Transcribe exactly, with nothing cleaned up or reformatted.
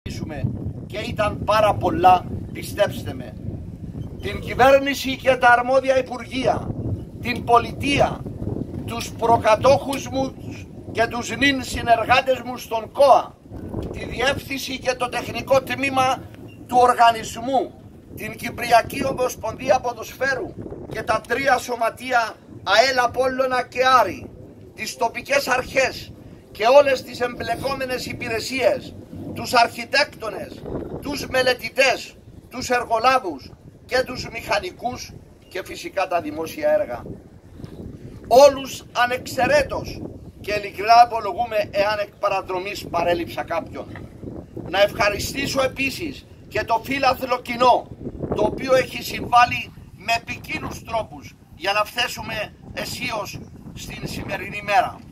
και ήταν πάρα πολλά, πιστέψτε με. Την κυβέρνηση και τα αρμόδια υπουργεία, την πολιτεία, τους προκατόχους μου και τους νυν συνεργάτες μου στον ΚΟΑ, τη διεύθυνση και το τεχνικό τμήμα του οργανισμού, την Κυπριακή Ομοσπονδία Ποδοσφαίρου και τα τρία σωματεία ΑΕΛ, Απόλλωνα και Άρη, τις τοπικές αρχές και όλες τις εμπλεκόμενες υπηρεσίες, τους αρχιτέκτονες, τους μελετητές, τους εργολάβους και τους μηχανικούς και φυσικά τα δημόσια έργα. Όλους ανεξαιρέτως, και ειλικρινά απολογούμε εάν εκ παραδρομής παρέλειψα κάποιον. Να ευχαριστήσω επίσης και το φίλαθλο κοινό, το οποίο έχει συμβάλει με ποικίλους τρόπους για να φτάσουμε αισίως στην σημερινή μέρα.